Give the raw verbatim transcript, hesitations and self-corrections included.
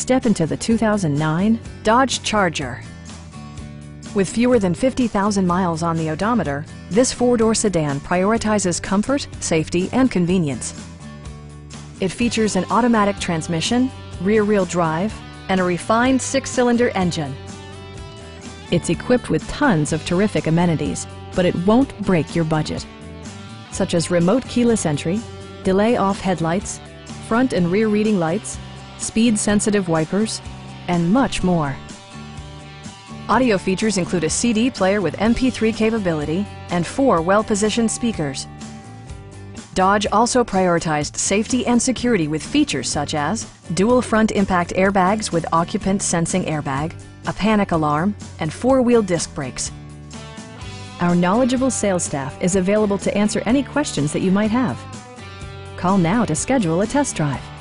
Step into the two thousand nine Dodge Charger. With fewer than fifty thousand miles on the odometer, this four-door sedan prioritizes comfort, safety, and convenience. It features an automatic transmission, rear-wheel drive, and a refined six-cylinder engine. It's equipped with tons of terrific amenities, but it won't break your budget, such as remote keyless entry, delay-off headlights, front and rear reading lights, speed-sensitive wipers, and much more. Audio features include a C D player with M P three capability and four well-positioned speakers. Dodge also prioritized safety and security with features such as dual front impact airbags with occupant sensing airbag, a panic alarm, and four-wheel disc brakes. Our knowledgeable sales staff is available to answer any questions that you might have. Call now to schedule a test drive.